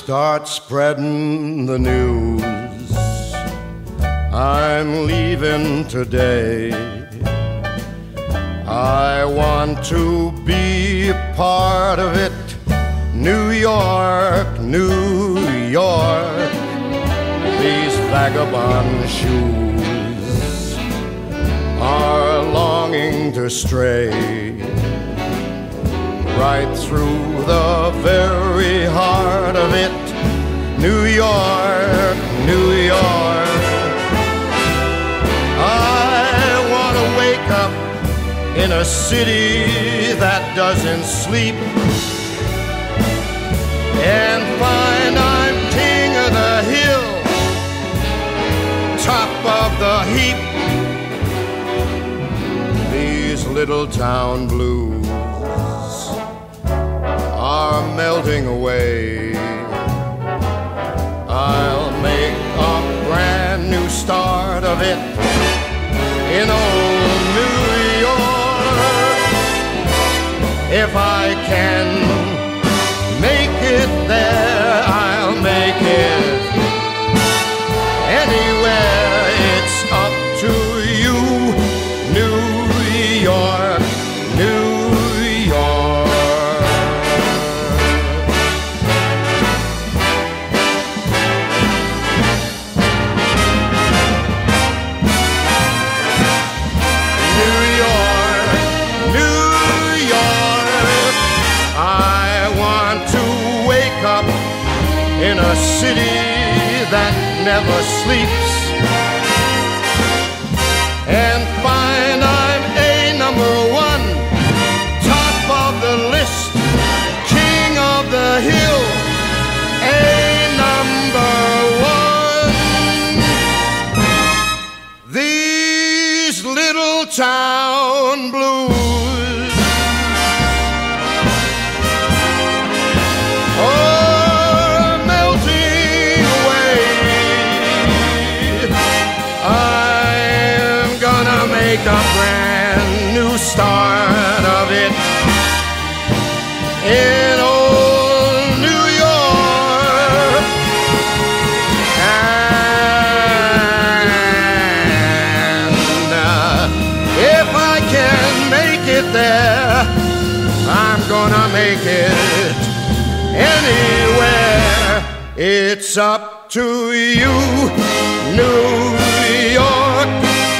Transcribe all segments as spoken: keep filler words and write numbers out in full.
Start spreading the news. I'm leaving today. I want to be a part of it. New York, New York. These vagabond shoes are longing to stray right through the very heart of it. New York, New York. I want to wake up in a city that doesn't sleep and find I'm king of the hill, top of the heap. These little town blues are melting away. I'll make a brand new start of it in old New York. If I can make it there, I'll make it anywhere. It's up to you, New York, New York. In a city that never sleeps and find I'm a number one, top of the list, king of the hill, a number one. These little town blues make a brand new start of it in old New York. And uh, if I can make it there, I'm gonna make it anywhere. It's up to you, New York.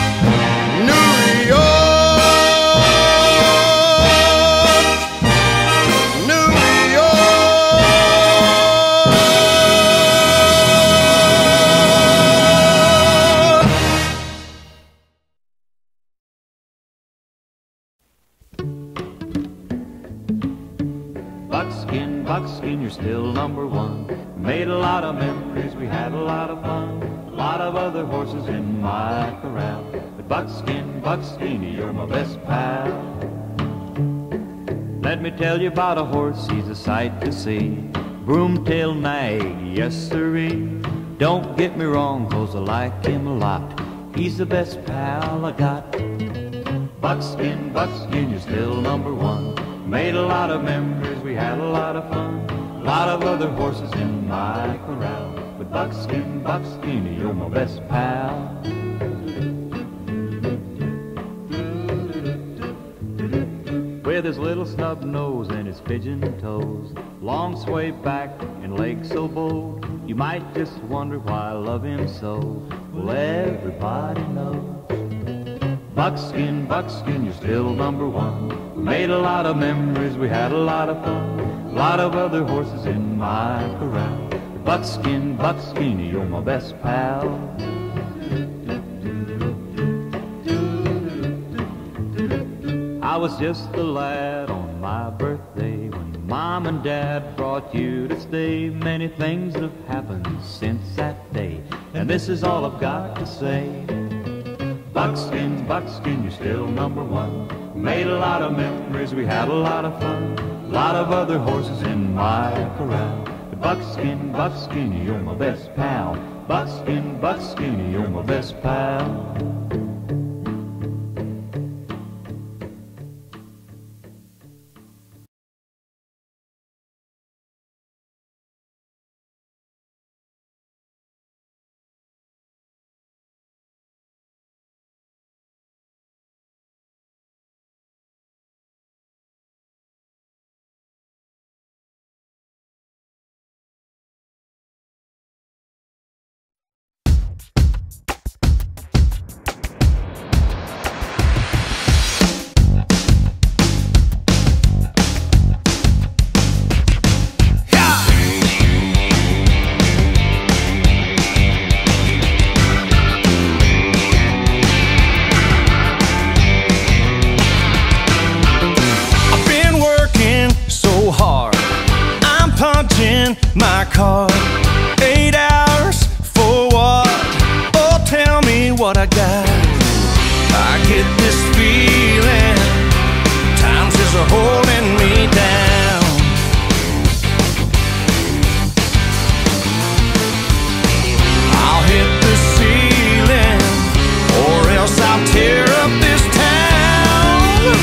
Buckskin, buckskin, you're still number one. Made a lot of memories, we had a lot of fun. A lot of other horses in my corral. But buckskin, buckskin, you're my best pal. Let me tell you about a horse, he's a sight to see. Broomtail nag, yes sirree. Don't get me wrong, 'cause I like him a lot. He's the best pal I got. Buckskin, buckskin, you're still number one. Made a lot of memories, we had a lot of fun. A lot of other horses in my corral. But buckskin, buckskin, you're my best pal. With his little snub nose and his pigeon toes, long sway back and legs so bold, you might just wonder why I love him so. Well, everybody knows. Buckskin, buckskin, you're still number one. We made a lot of memories, we had a lot of fun. A lot of other horses in my corral. Buckskin, buckskin, you're my best pal. I was just a lad on my birthday when Mom and Dad brought you to stay. Many things have happened since that day, and this is all I've got to say. Buckskin, buckskin, you're still number one. Made a lot of memories, we had a lot of fun. A lot of other horses in my corral. But buckskin, buckskin, you're my best pal. Buckskin, buckskin, you're my best pal. car. Eight hours for what? Oh, tell me what I got. I get this feeling times is holding me down. I'll hit the ceiling or else I'll tear up this town.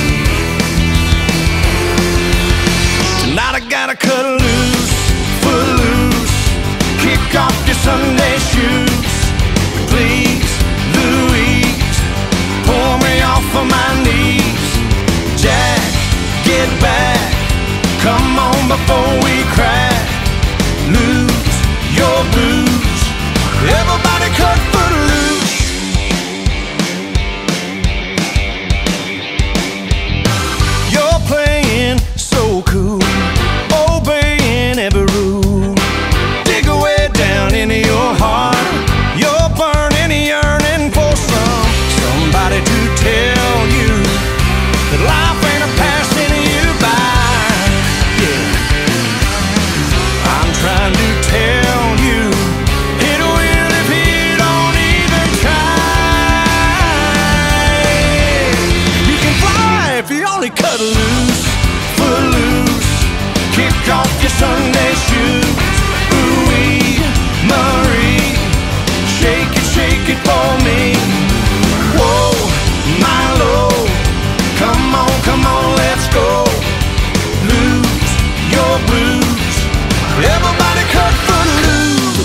Tonight I gotta cut loose, foot loose, kick off your Sunday shoes. Please, Louise, pull me off of my knees. Jack, get back, come on before we crack. Lose your blues, everybody cut foot loose. You're playing so cool, obeying every rule. Dig away down into your heart. You're burning, yearning for some somebody to tell you that life ain't a passing you by. Yeah, I'm trying to tell you it will if you don't even try. You can fly if you only cut loose, foot loose, kick off your Sunday shoes. Ooh-wee, Marie, shake it, shake it for me. Whoa, Milo, come on, come on, let's go. Lose your blues, everybody cut foot loose.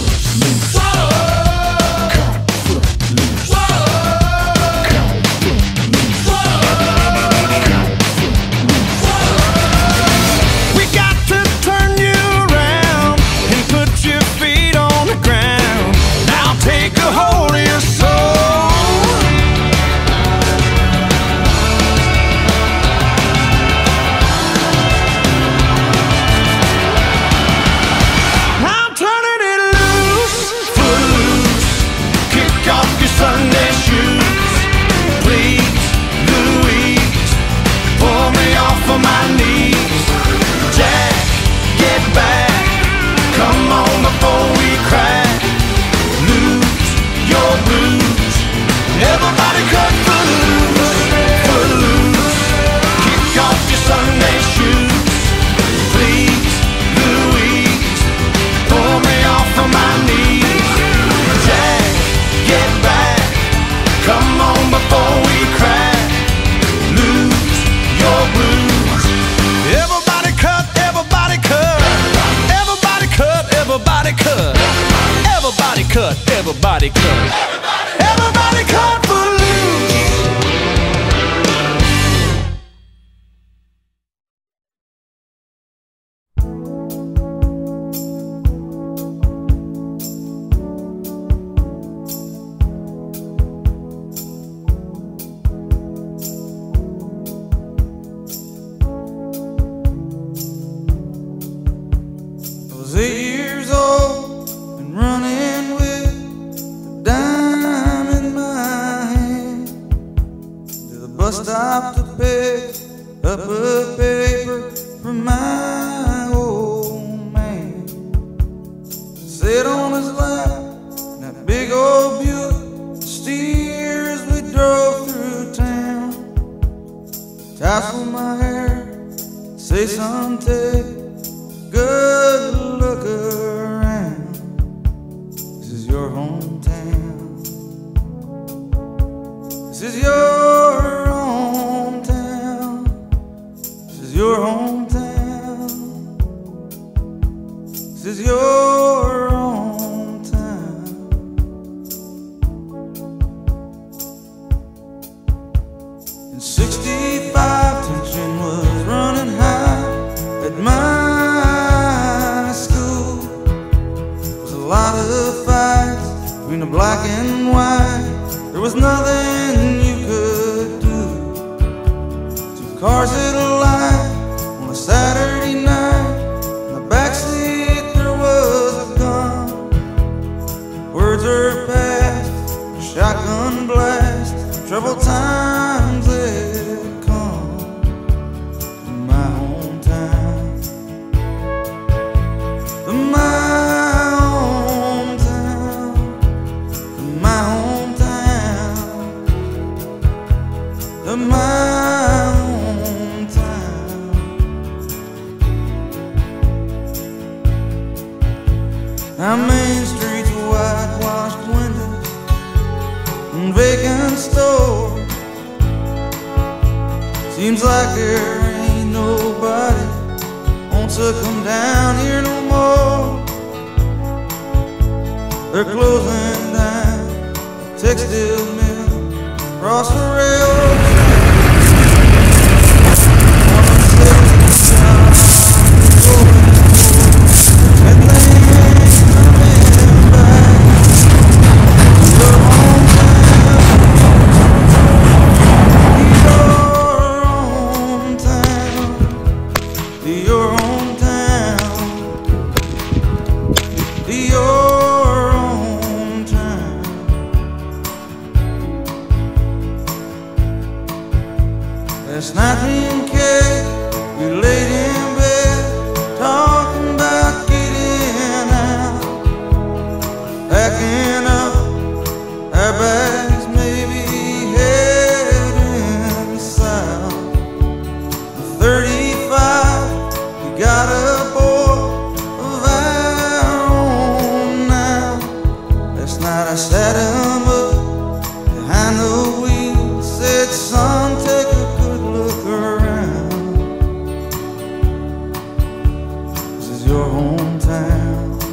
We got to turn you around and put your feet on the ground. Now take a hold of your soul. I'm turning it loose, foot loose, kick off your Sunday shoes. Please, Louise, pull me off of my knees. Jack, get back, come on before we crack. Lose your blues, everybody cut foot loose, foot loose, kick off your Sunday shoes. Please, Louise, pull me off of my knees. Jack, get back, come on before we crack. Lose your blues, everybody cut, everybody cut, everybody cut, everybody cut, everybody cut, everybody cut, everybody cut foot loose. I was eight years old and running with a dime in my hand to the bus stop to pick up a paper from my old man. Sit on his lap in that big old Buick steer as we drove through town. Tassel my hair, say son, take a good look around. This is your hometown. This is your hometown. This is your hometown. This is your hometown. In sixty-five, tension was running high at my school. There was a lot of fights between the black and white. There was nothing you could do. Two cars at a light on a Saturday night. In the backseat there was a gun. Words are passed, a shotgun blast. Troubled times had come to my hometown. To my Now Main Street's whitewashed windows and vacant stores. Seems like there ain't nobody wants to come down here no more. They're closing down the textile mill across the railroad. Last night me and Kay, we laid in bed, talking about getting out, packing up our bags, maybe heading south. At thirty-five, we got a boy of our own now. Last night I sat him up behind the wheel, said, son, take a look around. This is your hometown.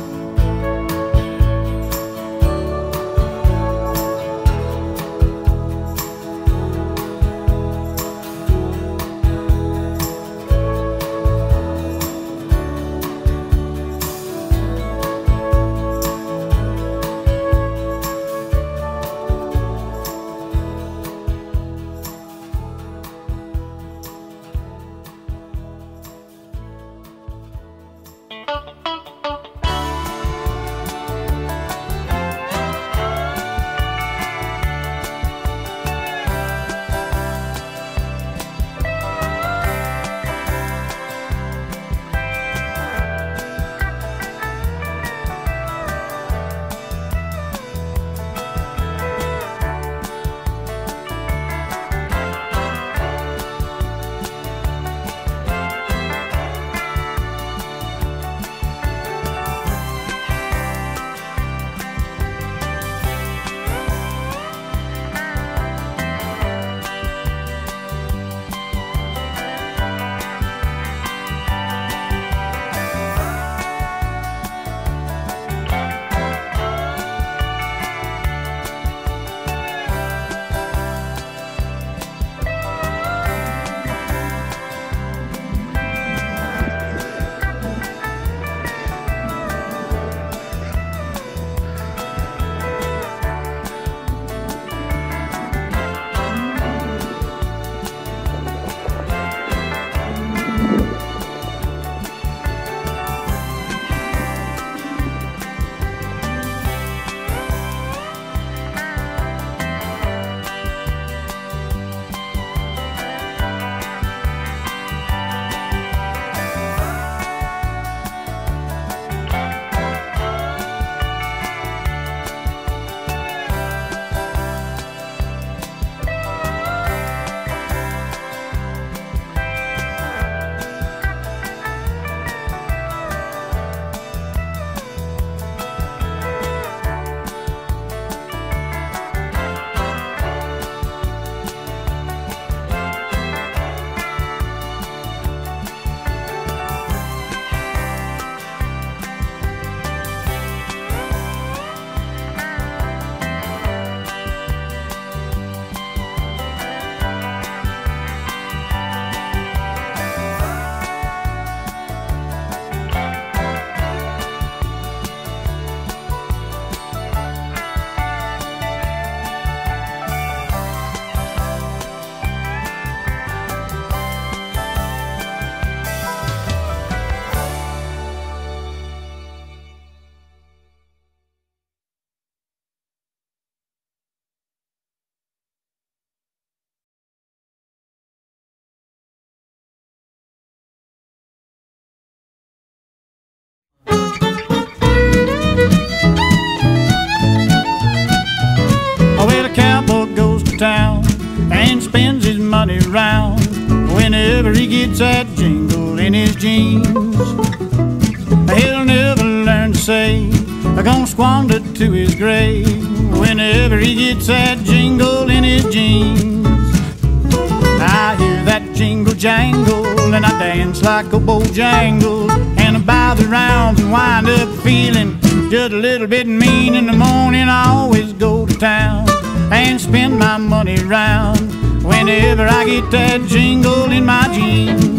Town and spends his money round whenever he gets that jingle in his jeans. He'll never learn to save, gonna squander to his grave whenever he gets that jingle in his jeans. I hear that jingle jangle and I dance like a bojangle, and I buy the rounds and wind up feeling just a little bit mean. In the morning I always go to town and spend my money round whenever I get that jingle in my jeans.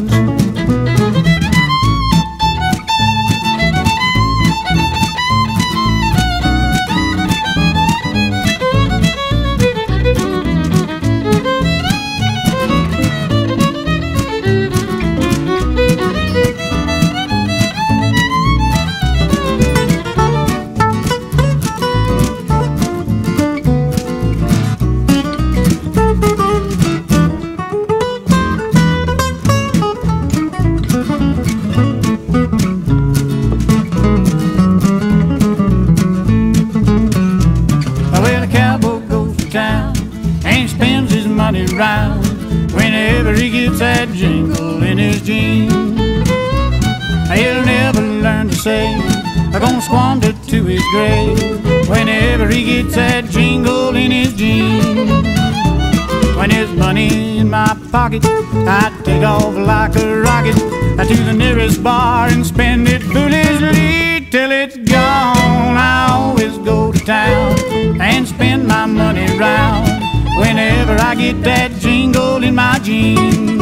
Round whenever he gets that jingle in his jeans. He'll never learn to save, I'm gonna squander to his grave whenever he gets that jingle in his jeans. When there's money in my pocket, I take off like a rocket to the nearest bar and spend it foolishly till it's gone. I always go to town and spend my money round whenever I get that jingle in my jeans.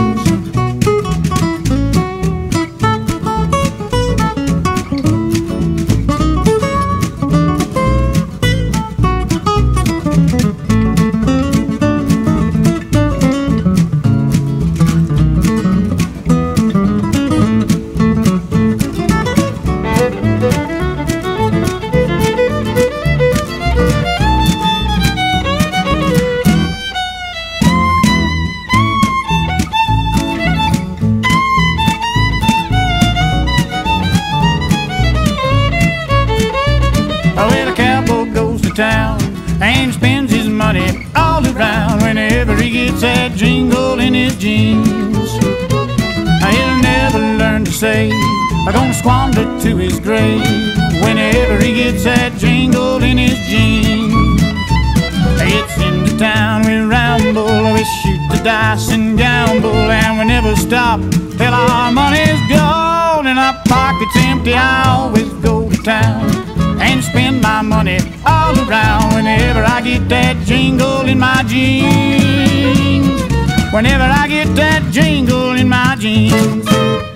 Town and spends his money all around whenever he gets that jingle in his jeans. He'll never learn to save, I'm gonna squander to his grave whenever he gets that jingle in his jeans. It's into town we ramble, we shoot the dice and gamble, and we never stop till our money's gone and our pockets empty. I always go to town and spend my money all around whenever I get that jingle in my jeans. Whenever I get that jingle in my jeans.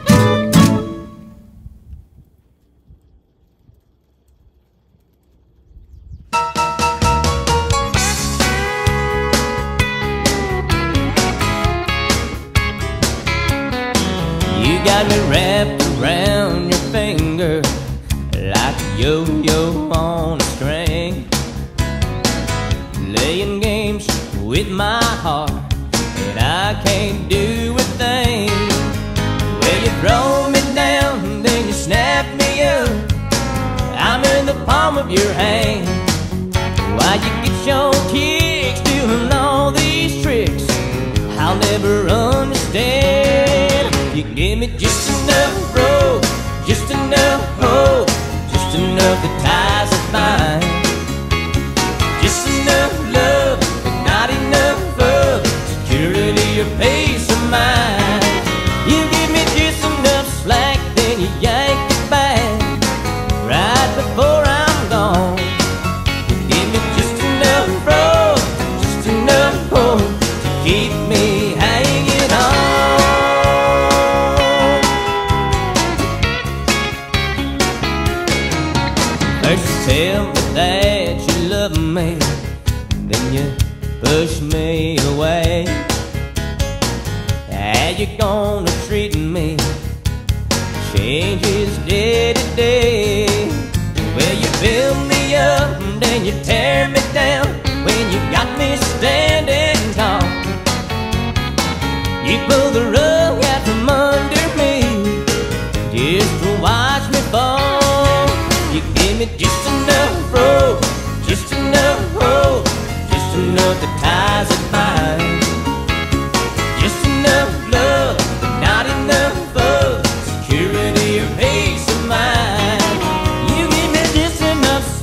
You got me wrapped around your finger like a yo-yo on a string, playing games with my heart, and I can't do a thing. Well, you throw me down, then you snap me up, I'm in the palm of your hand. Why you get your kicks doing all these tricks, I'll never understand. You give me just enough rope, just enough hope, just enough that ties a bind, just enough love, but not enough of security or peace of mind. You give me just enough slack, then you yank it back right before I'm gone. You give me just enough rope, just enough hope to keep me hanging on. First you tell me that you love me, then you push me away. How you gonna treat me changes day to day. Well, you build me up, then you tear me down when you got me standing tall. You pull the rug out from under me just to watch me fall. You give me just enough rope, just enough hope, just enough that ties a bind, just enough love, but not enough of security or peace of mind. You give me just enough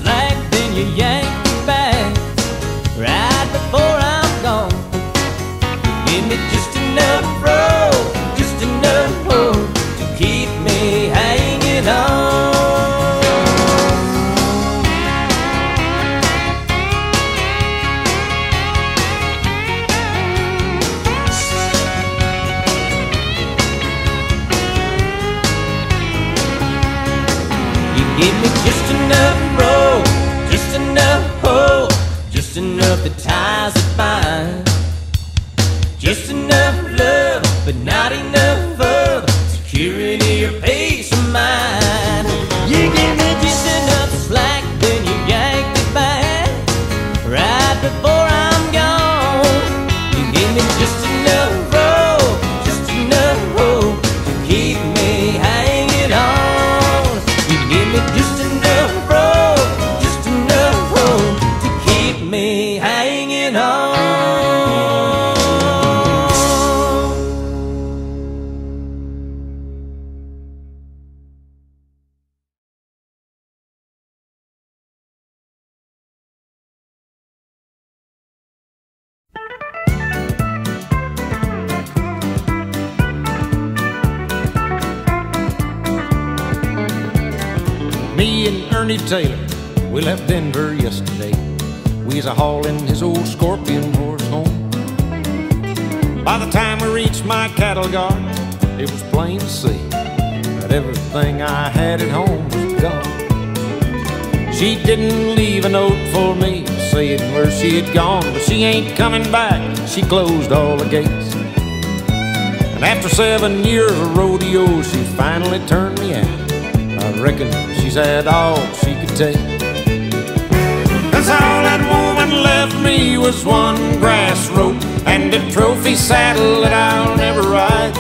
Give me just enough rope, just enough hope, just enough that ties that bind, just enough love, but not enough of security or peace of mind. You give me just enough slack, then you yank me back right before I'm gone. You give me just enough rope, just enough hope to keep me hanging on. You give me just enough rope, just enough hope to keep me hanging on. Me and Ernie Taylor, we left Denver yesterday. We was a-hauling his old Scorpion horse home. By the time we reached my cattle guard, it was plain to see that everything I had at home was gone. She didn't leave a note for me saying where she had gone, but she ain't coming back, she closed all the gates. And after seven years of rodeo, she finally turned me out. I reckon she's had all she could take. Cause all that woman left me was one grass rope and a trophy saddle that I'll never ride.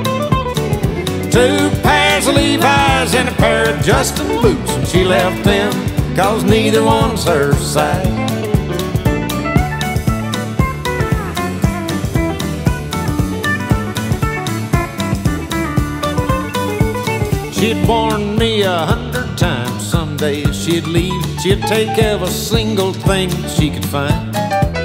Two pairs of Levi's and a pair of Justin boots, and she left them cause neither one's her size. She'd warned me a hundred times someday she'd leave. She'd take every single thing she could find.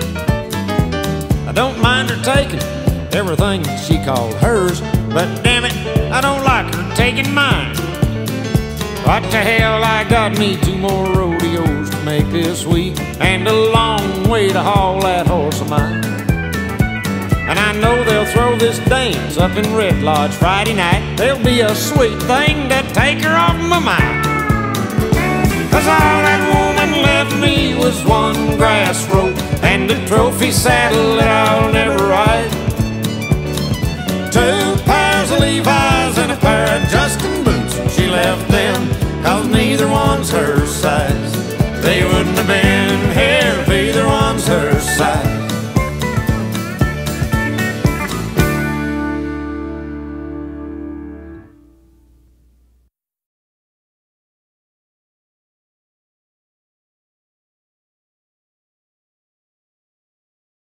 I don't mind her taking everything she called hers, but damn it, I don't like her taking mine. What the hell, I got me two more rodeos to make this week, and a long way to haul that horse of mine. And I know they'll throw this dance up in Red Lodge Friday night. There'll be a sweet thing to take her off my mind. Cause all that woman left me was one grass rope and a trophy saddle that I'll never ride. Two pairs of Levi's and a pair of Justin boots, she left them cause neither one's her size. They wouldn't have been